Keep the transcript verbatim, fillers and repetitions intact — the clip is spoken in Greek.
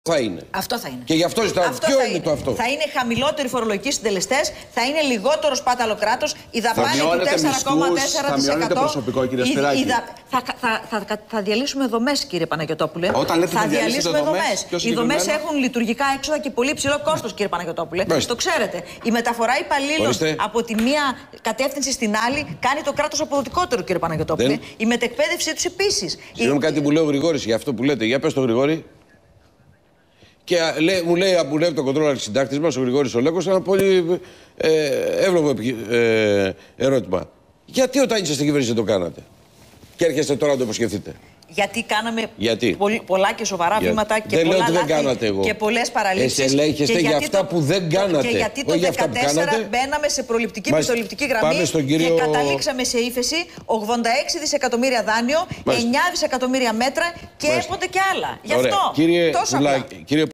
Θα είναι. Αυτό θα είναι. Και γι' αυτό ζητάω. Ποιο είναι, είναι το αυτό? Θα είναι χαμηλότεροι φορολογικοί συντελεστές, θα είναι λιγότερο σπάταλο κράτος, η δαπάνη του τέσσερα κόμμα τέσσερα τοις εκατό. Θα μειώνεται προσωπικό, κύριε Σπυράκη. Θα, θα, θα, θα, θα διαλύσουμε δομές, κύριε Παναγιωτόπουλε. Όταν λέτε θα διαλύσουμε δομές. Οι δομές έχουν λειτουργικά έξοδα και πολύ ψηλό κόστος, κύριε Παναγιωτόπουλε. Το ξέρετε. Η μεταφορά υπαλλήλων από τη μία κατεύθυνση στην άλλη κάνει το κράτος αποδοτικότερο, κύριε Παναγιωτόπουλε. Δεν... Η μετεκπαίδευσή τους επίσης. Συγγνώμη, η... κάτι που λέει ο Γρηγόρης για αυτό που λέτε. Για πες το, Γρηγόρη. Και λέ, μου λέει από το κοντρόλαρ συντάκτης μας, ο Γρηγόρης ο Λέκος, ένα πολύ ε, εύλογο ε, ερώτημα. Γιατί όταν είστε στην κυβέρνηση το κάνατε και έρχεστε τώρα να το υποσχεθείτε? Γιατί κάναμε γιατί? Πολύ, πολλά και σοβαρά γιατί? βήματα και δεν πολλά λέω ότι δεν λάθη κάνατε εγώ. Και πολλές παραλήψεις. Εσείς ελέγχεστε για αυτά το, που δεν κάνατε. Και γιατί το δύο χιλιάδες δεκατέσσερα μπαίναμε σε προληπτική πιστοληπτική γραμμή κύριο... και καταλήξαμε σε ύφεση ογδόντα έξι δισεκατομμύρια δάνειο, Μάλιστα. εννιά δισεκατομμύρια μέτρα και Μάλιστα. έποτε και άλλα. Γι' αυτό. Κύριε τόσο Ουλά, απλά. κύριε